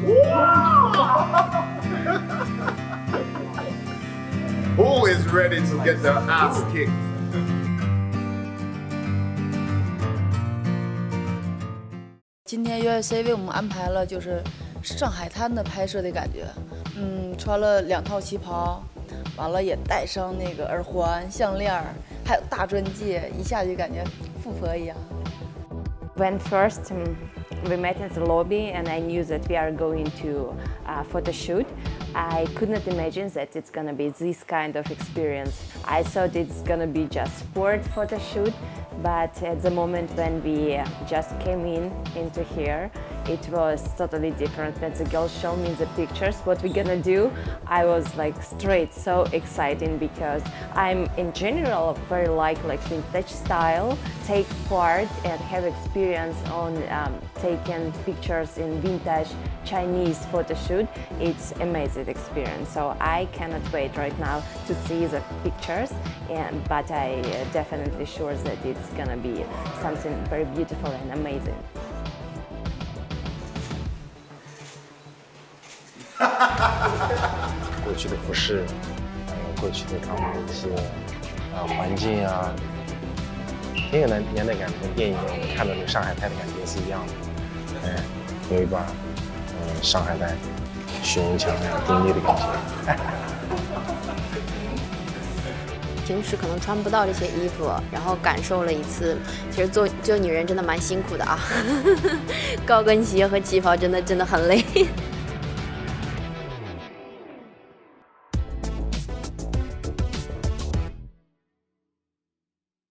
Who is ready to get their ass kicked? 今天 USA 为我们安排了就是上海滩的拍摄的感觉，穿了2套旗袍，完了也戴上那个耳环、项链，还有大钻戒，一下就感觉富婆一样。 When first we met in the lobby and I knew that we are going to photo shoot, I could not imagine that it's gonna be this kind of experience. I thought it's gonna be just sport photo shoot, but at the moment when we just came into here, it was totally different. When the girls showed me the pictures, what we're gonna do, I was like straight so exciting because I'm in general very like vintage style, take part and have experience on taking pictures in vintage Chinese photo shoot. It's amazing experience. So I cannot wait right now to see the pictures, but I definitely sure that it's gonna be something very beautiful and amazing. 过去的服饰，还有过去的他们的一些环境啊，挺有年代感，跟电影我们看到的上海滩的感觉是一样的。有一把上海滩雄强呀、凌厉的感觉。 平时可能穿不到这些衣服，然后感受了一次，其实做女人真的蛮辛苦的啊，高跟鞋和旗袍真的很累。